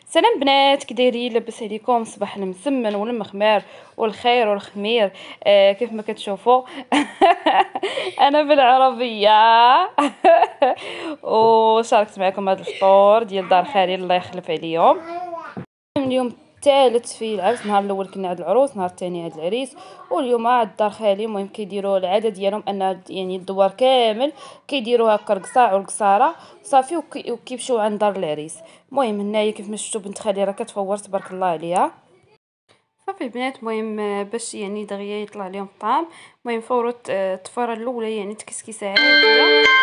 سلام بنات، كي دايرين؟ لاباس عليكم؟ صباح المسمن والمخمار والخير والخمير. كيف ما كتشوفوا. انا بالعربيه. وشاركت معكم هذا الفطور ديال دار خالي، الله يخلف عليهم. اليوم الثالث في العرس، نهار الاول كنا عند العروس، نهار الثاني عند العريس، واليوم عند دار خالي. المهم كيديروا العاده ديالهم ان يعني الدوار كامل كيديروا هكا القصاع والقصاره صافي، وكيمشيو عند دار العريس. المهم هنايا كيف ما شفتوا بنت خالي راه كتفور تبارك الله عليها. صافي البنات، المهم باش يعني دغيا يطلع لهم الطعام. المهم فوروا الطفاره الاولى، يعني تكسكيسه عاديه.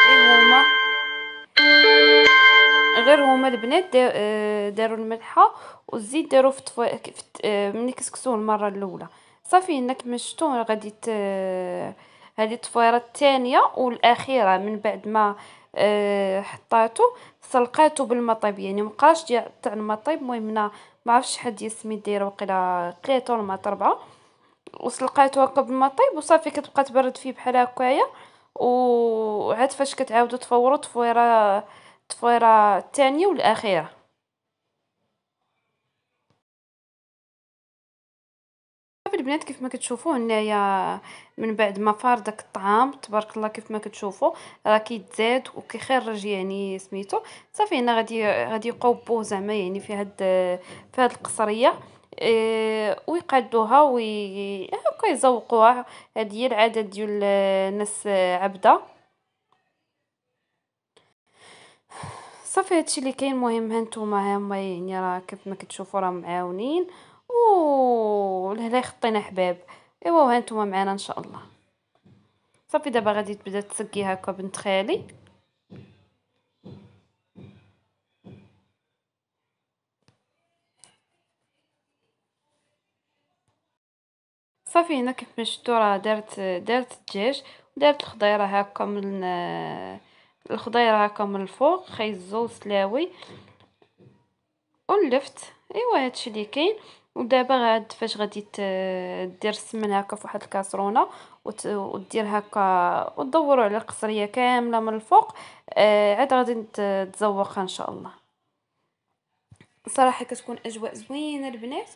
غير هما البنات داروا الملحه والزيت، داروا في ملي كسكسوه المره الاولى. صافي هنا كما شفتوا غادي هذه الطفيره الثانيه والاخيره من بعد ما حطاتو، سلقاتو بالماء طيب، يعني مابقاش تاع الماء طيب. المهم هنا ما عرفتش شحال ديال السميد دايره، وقيلا 3 ولا 4، وسلقاتو هكا بالماء طيب وصافي. كتبقى تبرد فيه بحال هكايا، وعاد فاش كتعاودوا تفوروا الطفيره الثانيه والاخيره. صافي البنات كيف ما كتشوفوا هنايا، من بعد ما فار داك الطعام تبارك الله كيف ما كتشوفوا راه كيتزاد وكيخرج يعني سميتو. صافي هنا غادي يقوبوه زعما يعني في هاد القصريه. ويقادوها هكا يزوقوها. هذه هي العاده ديال الناس عبده. صافي هادشي اللي كاين. المهم هانتوما هما يعني راه كيف ما كتشوفوا راه معاونين، لهلا خطينا حباب. ايوا وهانتوما معانا ان شاء الله. صافي دابا غادي تبدا تسقي هكا بنت خالي. صافي هنا كيف ما شفتوا راه دارت الدجاج، ودارت الخضيره هكا من الفوق، خيزو وسلاوي ولفت. ايوا هادشي اللي كاين. ودابا فاش غادي دير السمن هكا في واحد الكاسرونه، ودير هكا وتدوروا على القصريه كامله من الفوق. عاد غادي تزوقها ان شاء الله. صراحه كتكون اجواء زوينه البنات.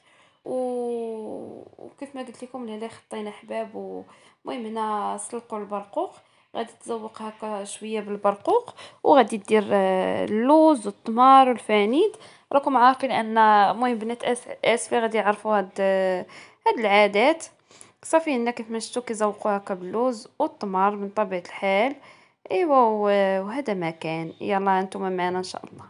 وكيف ما قلت لكم لاله خطينا حباب. المهم هنا سلقوا البرقوق، غادي تزوق هكا شويه بالبرقوق، وغادي دير اللوز والتمر والفانيد. راكم عارفين ان المهم بنات اسفه غادي يعرفوا هاد العادات. صافي هنا كيف ما شفتوا كيزوقوا هكا باللوز والتمر من طبيعه الحال. ايوا وهذا ما كان. يلا انتم معنا ان شاء الله.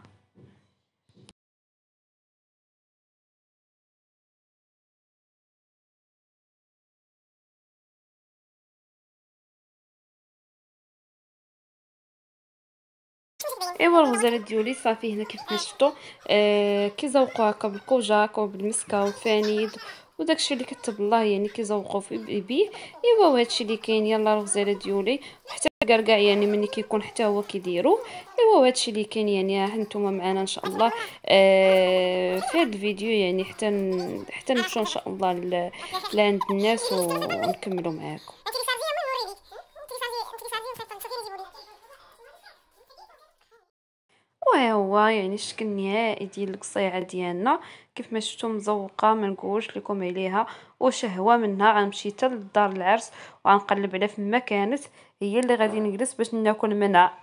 ايوا الغزالات ديالي صافي هنا كيف ما شفتوا كيزوقوا هكا بالكوجاك وبالمسكه والفانيد وداكشي اللي كتب الله، يعني كيزوقوا بيه. ايوا وهادشي اللي كاين. يلا الغزاله ديالي حتى الكركاع يعني ملي كيكون حتى هو كيديرو. ايوا وهادشي اللي كاين. يعني ها نتوما معنا ان شاء الله في هذا الفيديو، يعني حتى نمشيو ان شاء الله لعند الناس ونكملوا معاكم. وها هو يعني الشكل النهائي ديال القصيعه ديالنا. كيف ما شفتوا مزوقه ما نقولش لكم عليها، وشهوه منها. غنمشي حتى لدار العرس وغنقلب على فما كانت هي اللي غادي نجلس باش ناكل منها.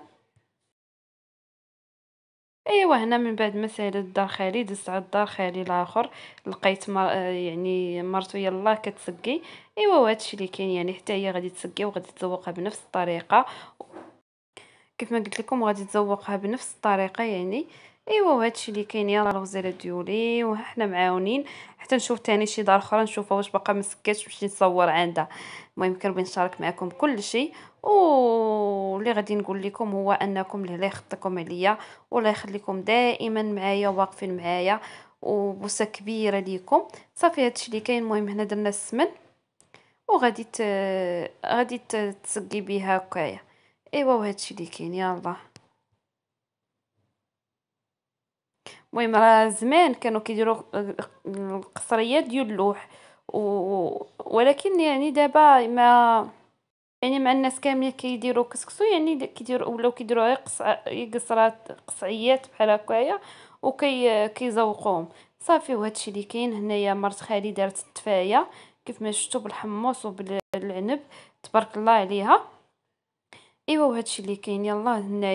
ايوا هنا من بعد ما سالت دار خالي دزت على دار خالي الاخر، لقيت يعني مرتو يلا كتسقي. ايوا وهادشي اللي كاين. يعني حتى هي غادي تسقي وغادي تذوقها بنفس الطريقه. كيف ما قلت لكم غادي تذوقها بنفس الطريقه يعني. ايوا وهادشي اللي كاين. يلا الغزاله ديولي وحنا معاونين حتى نشوف تاني شي دار اخرى، نشوفها واش باقا مسكاتش باش نصور عندها. المهم كنبغي نشارك معكم كل شيء. واللي غادي نقول لكم هو انكم الله يخطيكم عليا، والله يخليكم دائما معايا واقفين معايا، وبوسه كبيره ليكم. صافي هادشي اللي كاين. المهم هنا درنا السمن وغادي تسقي بها هكايا. ايوا وهادشي اللي كاين. يلا المهم راه زمان كانوا كيديروا القصريات ديال اللوح، ولكن يعني دابا ما يعني مع الناس كاملين كيديروا كسكسو، يعني كيديروا ولاو كيديروها قصرات قصعيات بحال هكايا، كيزوقوهم صافي. وهادشي اللي كاين هنايا. مرت خالي دارت التفايه كيف ما شفتوا بالحمص وبالعنب، تبارك الله عليها. ايوا وهادشي اللي كاين. يلا هنا.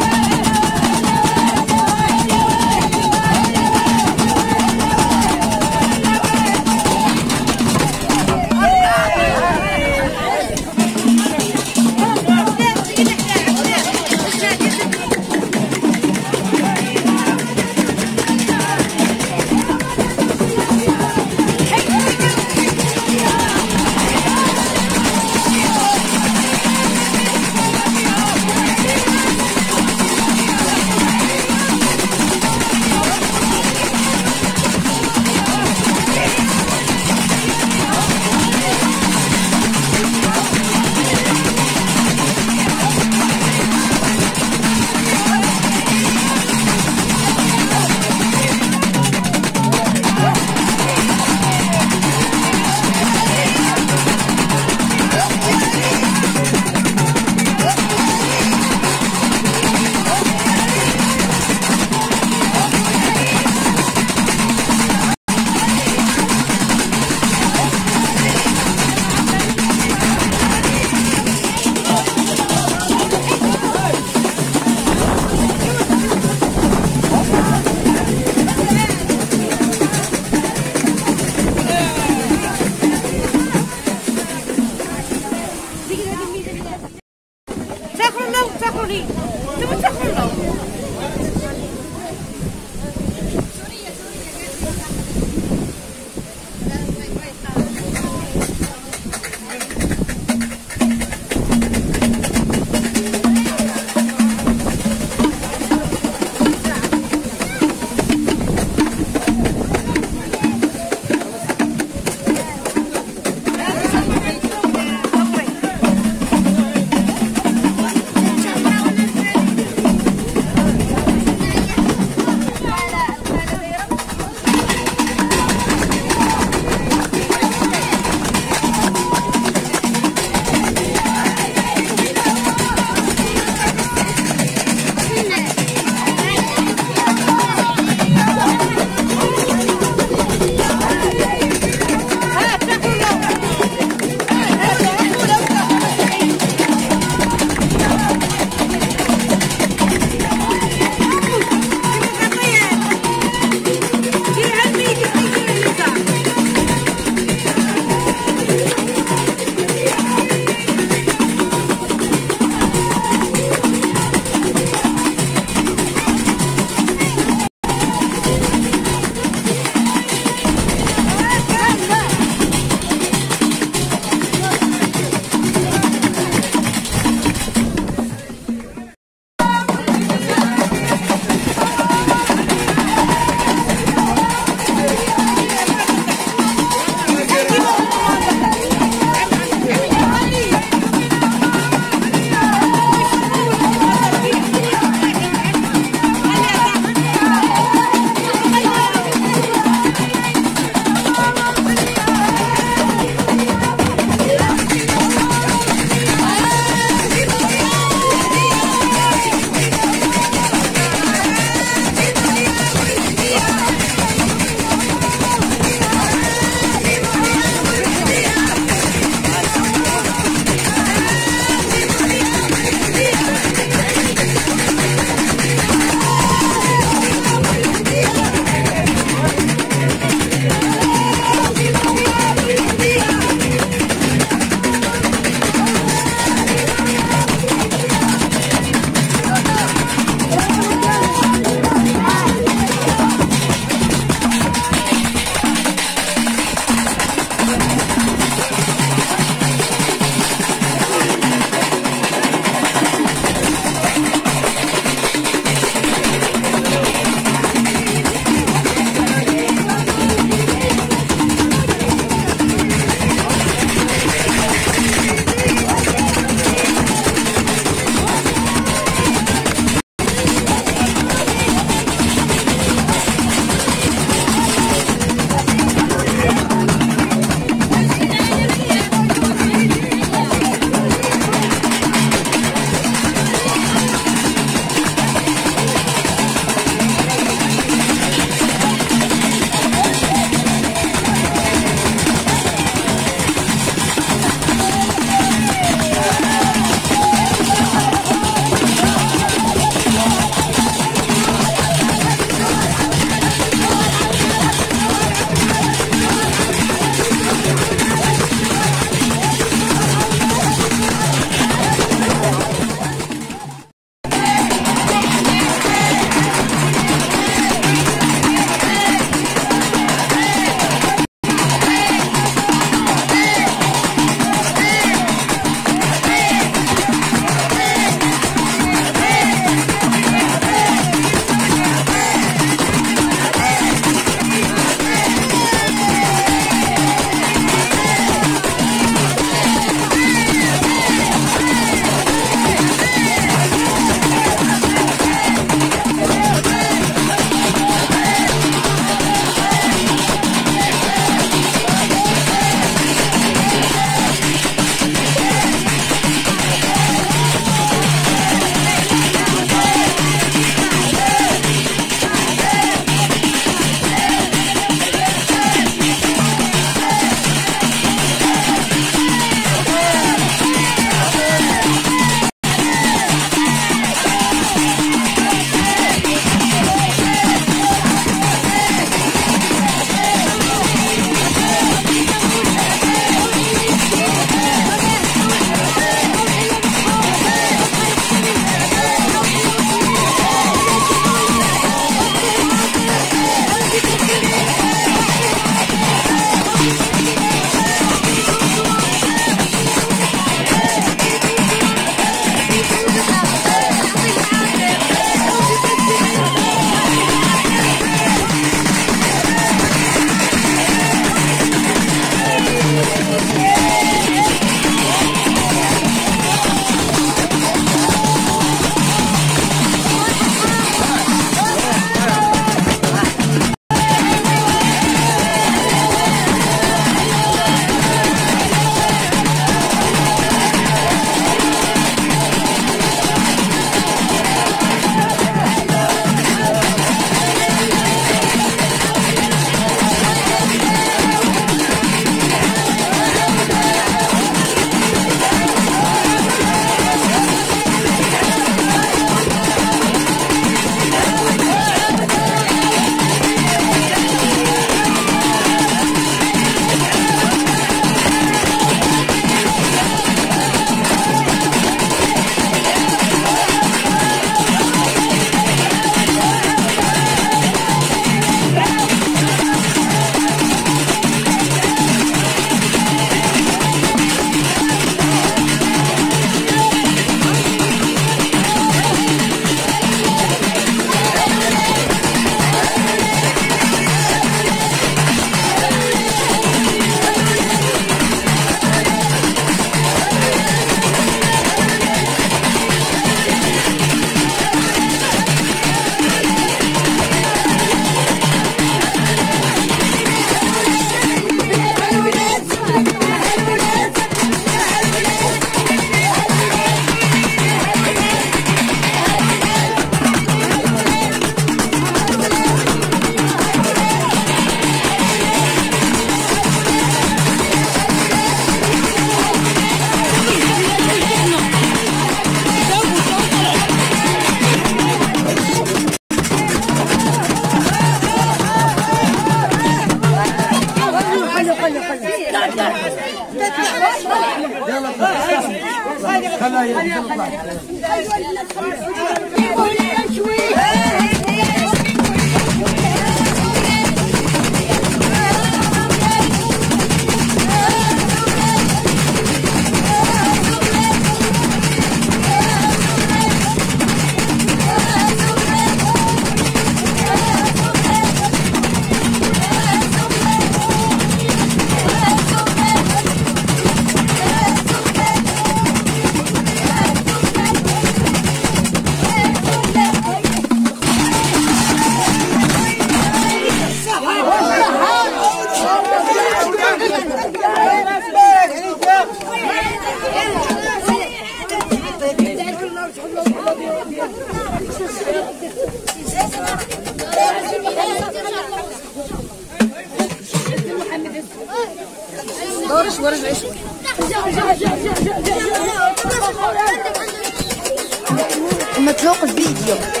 مطلوق الفيديو.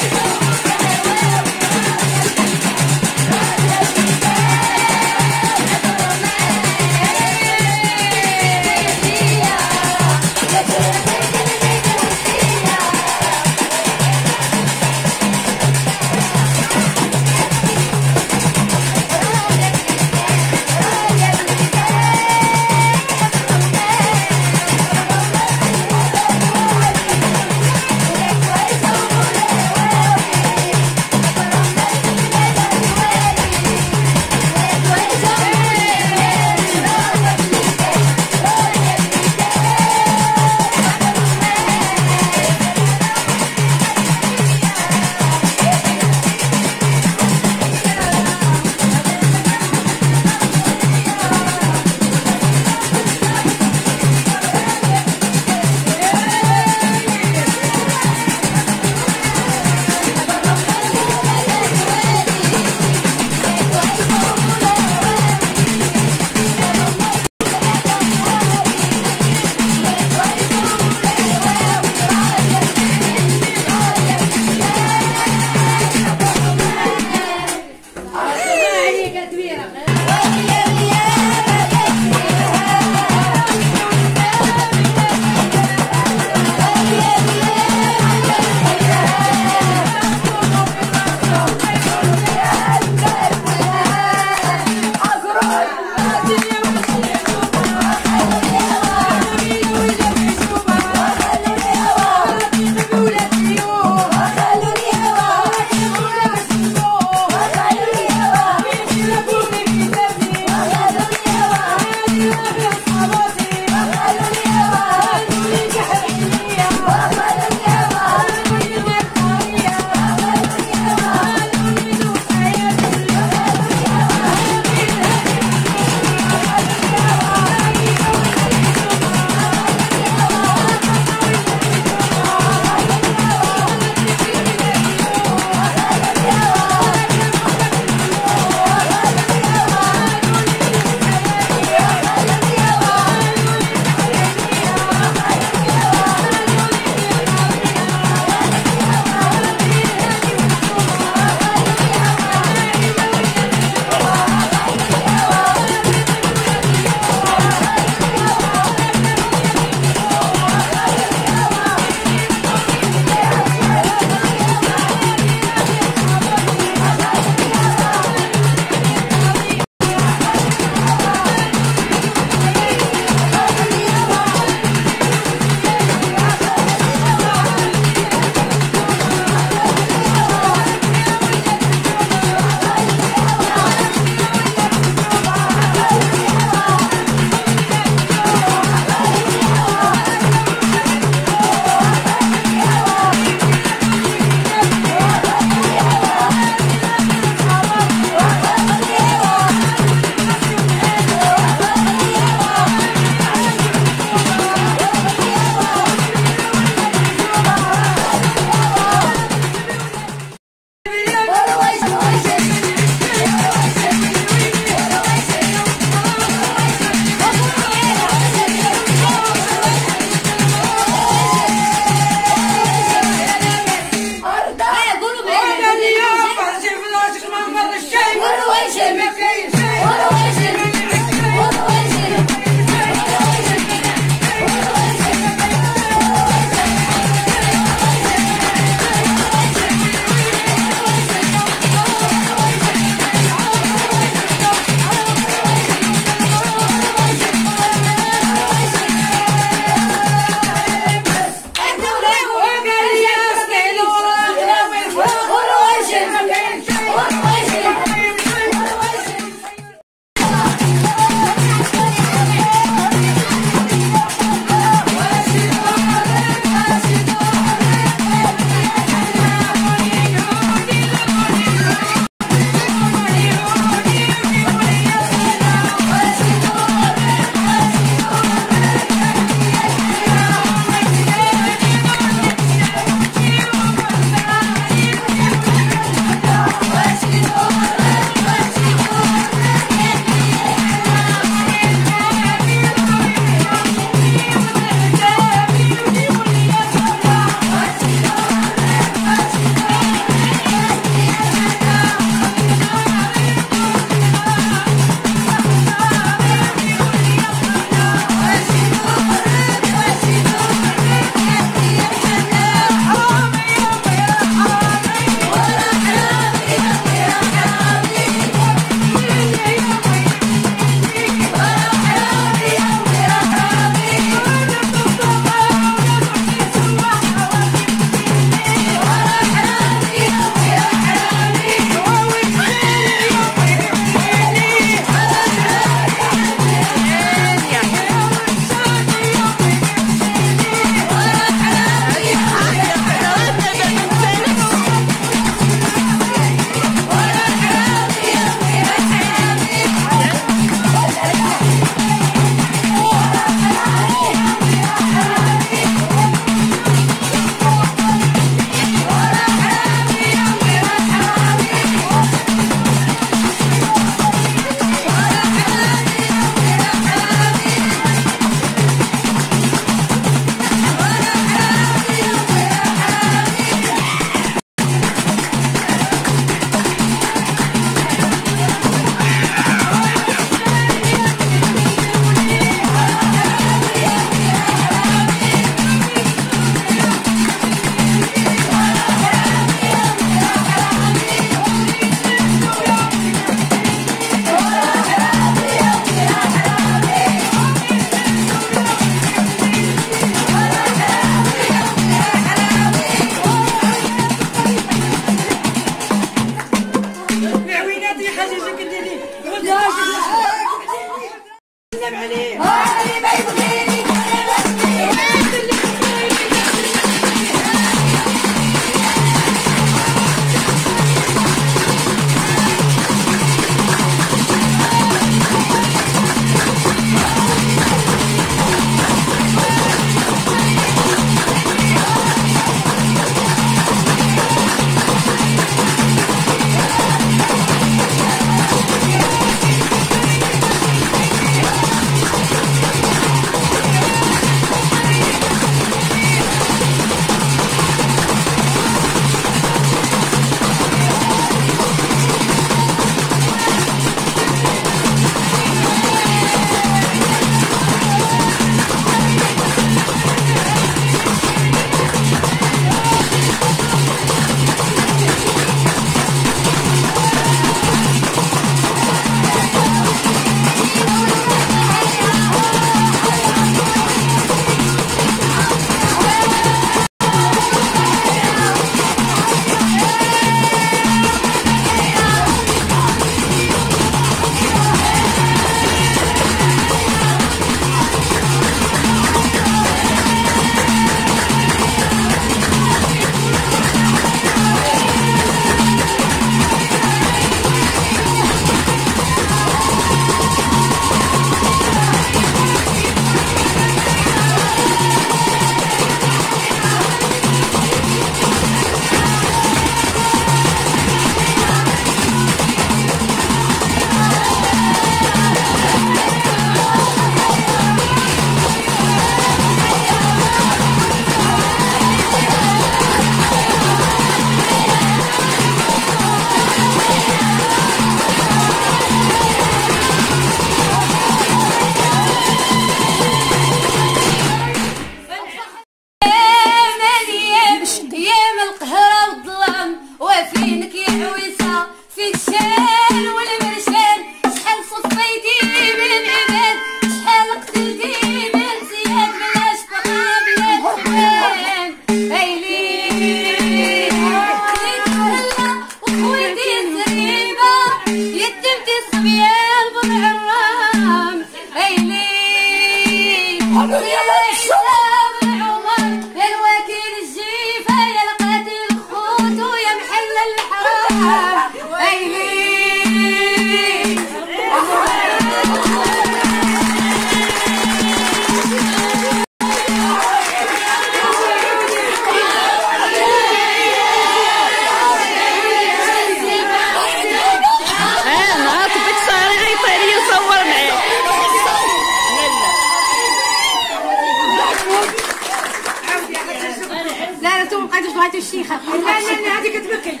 بغيتو الشيخه. لا لا لا هذيك تبكي.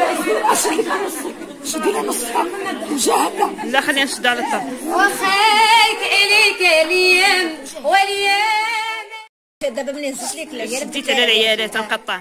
شدي لها نصها وجاهدنا. لا خلينا نشد على الطرف. وخيك اليك اليوم واليوم. دابا ملي نزلت لك العيالات شديت على العيالات نقطع.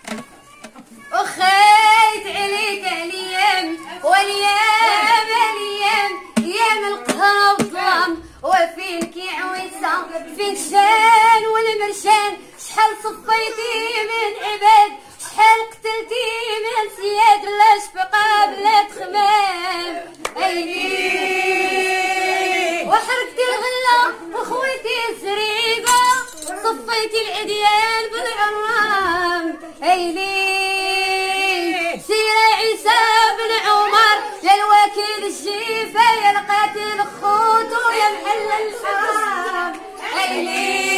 وخيك عليك اليوم واليوم اليوم ايام القهر والظلام وفين كيعويسه فين شان والمرشان شحال صفيتي من عباد شحال قتلتي من سياد لا شفقه بلا تخمام ايدي وحرقتي الغله وخويتي الزريبه صفيتي العديان بالعرام ايدي سير عيسى بن عمر يا الوكيل الشيفه يا القاتل خوتو يا محل الحرام ايلي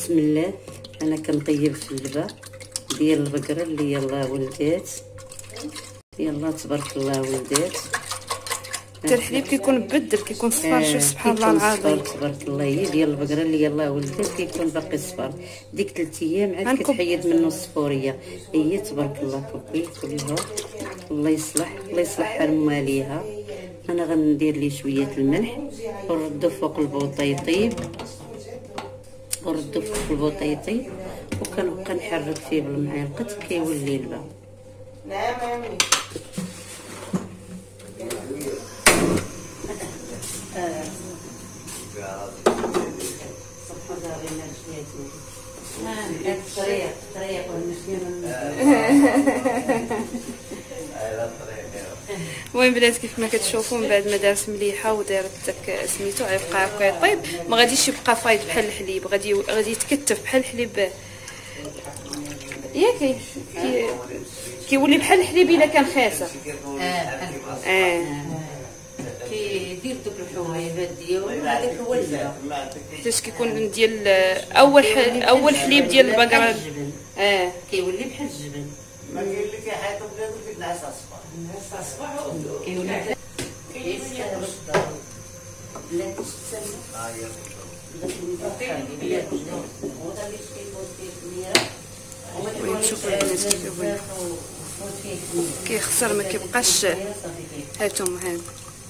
بسم الله. انا كنطيب في اللبا ديال البقره اللي يلاه ولدات. يلا تبارك الله ولدات. حتى الحليب كيكون مبدل، كيكون صفار. شوف سبحان الله العظيم، تبارك الله. هي ديال البقره اللي يلاه ولدات كيكون باقي صفار. ديك 3 ايام عاد كتحيد منه الصفوريه. هي تبارك الله كوكي كلها. الله يصلح حال مواليها. انا غندير ليه شويه الملح ونردو فوق البوطه يطيب، وكنبقى نحرك فيه بالمعلقه كيولي لبا. المهم بنات كيف ما كتشوفوا من بعد ما دارت مليحه ودارت داك سميتو غيبقى هكا يطيب، ما غاديش يبقى فايض بحال الحليب، غادي يتكتف بحال الحليب ياك كيولي بحال الحليب الا كان خاسر. كيدير دوك الحويبات ديالو هذاك هو اللبا، حيت كيكون ديال اول حليب ديال البقره. كيولي بحال الجبن. ما قال لك حياتو بلادو كيتنعس اصفر كيولي لا تستنى كيخسر ما كيبقاش. هاتهم هاد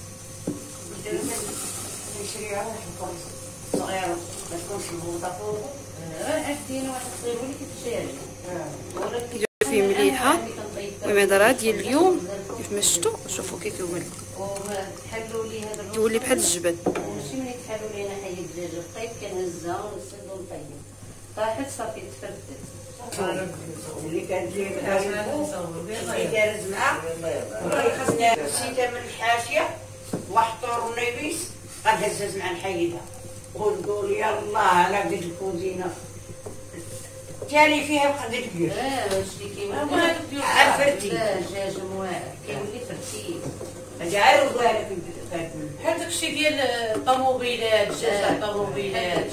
صغيره ما تكونش مبوطه فوق، عرفتيني واحد صغير ولي كيتشاري فيه مليحه. المهم راه ديال اليوم كيف ما شفتوا، شوفوا كي كيولي، وتحلوا لي هذا كيولي بحال الجبن. ماشي ملي تحلوا لي انا حي الدجاجه طيب كنهزها ونسد ونطيب طاحت صافي تفردت. اللي كتجي اللي دارت معاه خاصنا نسيتها من الحاشيه وحطور ونيبيس غنهزز مع نحيدها ونقول يلاه انا بديت الكوزينه تالي فيها بقدر كبير. شتي كيما عرفتي دجاج مواعر كيولي فرتي جعلوا بالك بحال داكشي ديال الطوموبيلات، دجاج الطوموبيلات.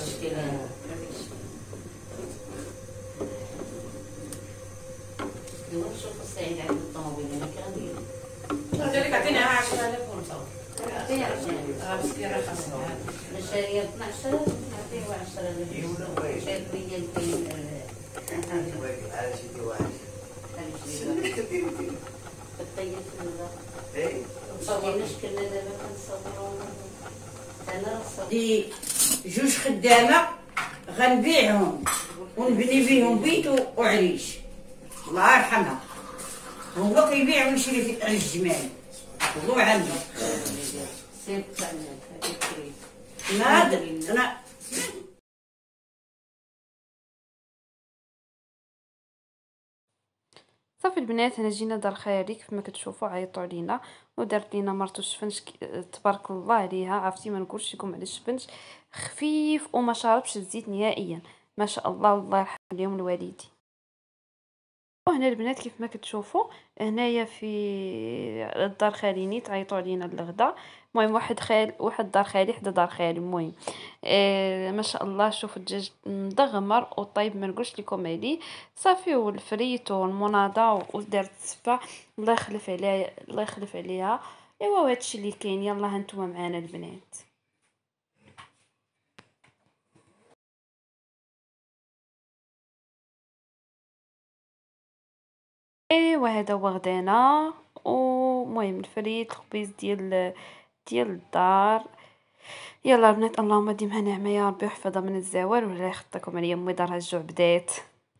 نشوف السعيد عند الطوموبيل انا كندير قالك عطيناها 10000 ونصاوب. عطيها رجال مسكينه خاصها. انا شاريه 12000 نعطيه 10000 شاريه الكاين على شي واحد كديروا فيه كطيب في النظام اي مصورناش كنا دابا كنصورو انا دي جوج خدامه غنبيعهم ونبني بيهم بيت وعريش الله يرحمها. هو كيبيع ويشري في الجمال وهو عنده سير تاعنا هذيك ما انا صافي البنات، هنا جينا دار خالي كيف ما كتشوفوا عيطوا علينا ودارت لينا مرتو الشفنج تبارك الله عليها. عرفتي ما نقولش لكم على الشفنج خفيف وما شاربش الزيت نهائيا، ما شاء الله. الله يرحم اليوم الوالدين. وهنا البنات كيف ما كتشوفوا هنايا في الدار خالي نيت عيطوا علينا للغدا. المهم واحد دار خالي حدا دار خالي. المهم ما شاء الله. شوفوا الدجاج مدغمر وطيب ما نقولش لكم عليه صافي، والفريت والمناضه ودارت السفه. الله يخلف عليها الله يخلف عليها. ايوا هادشي اللي كاين. يلا هانتوما معانا البنات. ايوا هذا هو غدانا. ومهم الفريت الخبيز ديال الدار. يلا البنات، اللهم ديمها نعمه يا ربي ويحفظها من الزوال ولا يخطيكم عليا. امي دارها الجوع بدات.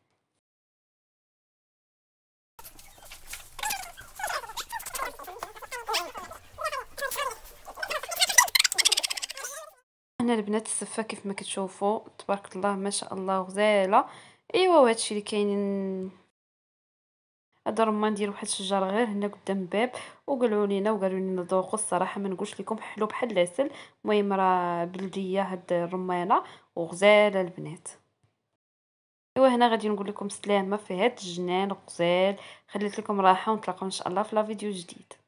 هنا البنات السفه كيف ما كتشوفوا تبارك الله ما شاء الله غزاله. ايوا وهادشي اللي كاين. هذا رمان ديال واحد الشجره غير هنا قدام الباب، وقالوا لنا ذوقوا. الصراحه ما نقولش لكم حلو بحال العسل. المهم راه بلديه هاد الرمانه وغزاله البنات. ايوا هنا غادي نقول لكم سلامه في هاد الجنان غزال. خليت لكم راحه ونتلاقاو ان شاء الله في لا فيديو جديد.